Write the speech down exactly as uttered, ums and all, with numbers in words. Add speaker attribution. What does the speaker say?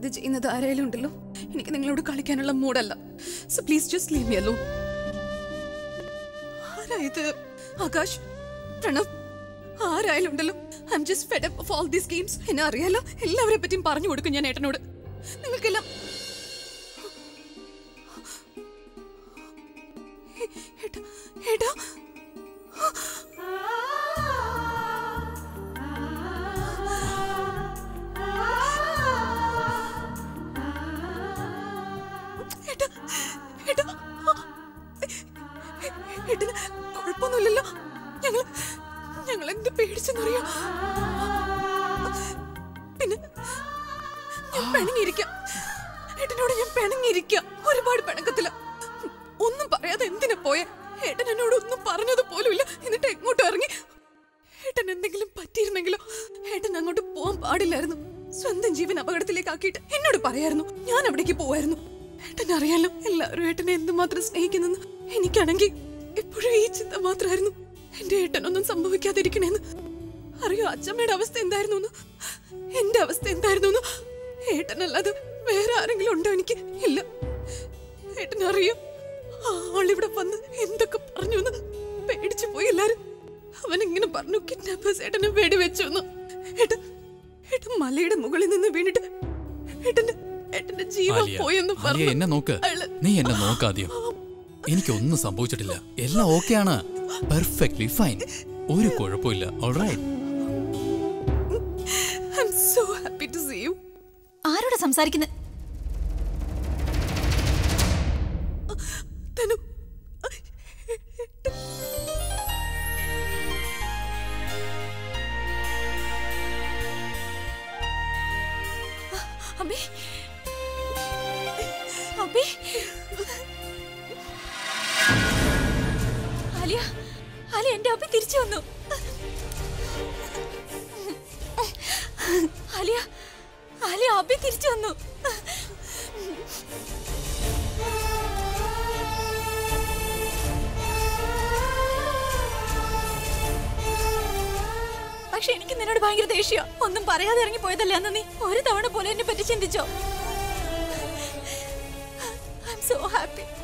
Speaker 1: ഇത് ചെയ്യുന്നത് ആരായാലും ഉണ്ടല്ലോ, എനിക്ക് നിങ്ങളോട് കളിക്കാനുള്ള മൂഡല്ല. So please just leave me alone. ആരായത്? ആകാശ്, പ്രണവ്, ആരായാലും ഉണ്ടല്ലോ, I am just fed up of all these games. എന്നെ അറിയാലോ, എല്ലാവരെ പറ്റിയും പറഞ്ഞു കൊടുക്കും ഞാൻ ഏട്ടനോട്. നിങ്ങൾക്കെല്ലാം ഏട്ടാ ഏട്ടാ ഏട്ടന് കുഴപ്പമൊന്നുമില്ലല്ലോ? ഞങ്ങൾ ഞങ്ങൾ എന്ത് പേടിച്ചെന്നറിയോ? പിന്നെ ഞാൻ പിണങ്ങിയിരിക്കാം, ഏട്ടനോട് ഞാൻ പിണങ്ങിയിരിക്കാം. ഒരുപാട് പിണക്കത്തില്ല. ഒന്നും പറയാതെ എന്തിനാ പോയെ? ഏട്ടൻ എന്നോട് ഒന്നും പറഞ്ഞത് പോലുമില്ല. എന്നിട്ട് എങ്ങോട്ടും ഇറങ്ങി. ഏട്ടൻ എന്തെങ്കിലും പറ്റിയിരുന്നെങ്കിലോ? ഏട്ടൻ അങ്ങോട്ട് പോകാൻ പാടില്ലായിരുന്നു. സ്വന്തം ജീവൻ അപകടത്തിലേക്ക് ആക്കിയിട്ട് എന്നോട് പറയായിരുന്നു, ഞാൻ അവിടേക്ക് പോവായിരുന്നു. ഏട്ടൻ അറിയാലോ എല്ലാവരും ഏട്ടനെ എന്തുമാത്രം സ്നേഹിക്കുന്നെന്ന്. എനിക്കാണെങ്കിൽ എപ്പോഴും ഈ ചിന്ത മാത്രമായിരുന്നു, എന്റെ ഏട്ടനൊന്നും സംഭവിക്കാതിരിക്കണേന്ന്. അറിയോ അച്ഛമ്മയുടെ അവസ്ഥ എന്തായിരുന്നു, എന്റെ അവസ്ഥ എന്തായിരുന്നു? ഏട്ടനല്ലാതെ വേറെ ആരെങ്കിലും ഉണ്ടോ എനിക്ക്? ഇല്ല. ഏട്ടനറിയോ ആളിവിടെ വന്ന് എന്തൊക്കെ പറഞ്ഞു? പേടിച്ചു പോയി എല്ലാരും. അവൻ ഇങ്ങനെ പറഞ്ഞു, കിഡ്നാപ്പേഴ്സ് ഏട്ടനെ വെടിവെച്ചു. ഏട്ടൻ ഏട്ടൻ മലയുടെ മുകളിൽ നിന്ന് വീണിട്ട് ഏട്ടന്റെ ഏട്ടന്റെ ജീവൻ പോയെന്ന് പറഞ്ഞു.
Speaker 2: എന്നെ നോക്ക്, നീ എന്നെ നോക്കാദ്യം. എനിക്കൊന്നും സംഭവിച്ചിട്ടില്ല, എല്ലാം ഓക്കെയാണ്, പെർഫെക്റ്റ്ലി ഫൈൻ, ഒരു കുഴപ്പമില്ല. Alright.
Speaker 1: I am so happy to see you.
Speaker 3: ആരോടാ സംസാരിക്കുന്നത്?
Speaker 1: തനു,
Speaker 3: അബി അബി ആലിയ ആലിയ എന്റെ അബി തിരിച്ചു വന്നു. ആലിയ ആലിയ അബി തിരിച്ചു വന്നു. പക്ഷെ എനിക്ക് നിന്നോട് ഭയങ്കര ദേഷ്യ. ഒന്നും പറയാതെ ഇറങ്ങി പോയതല്ലേ അന്ന് നീ? ഒരു തവണ പോലെ എന്നെ പറ്റി ചിന്തിച്ചോ? I am so happy.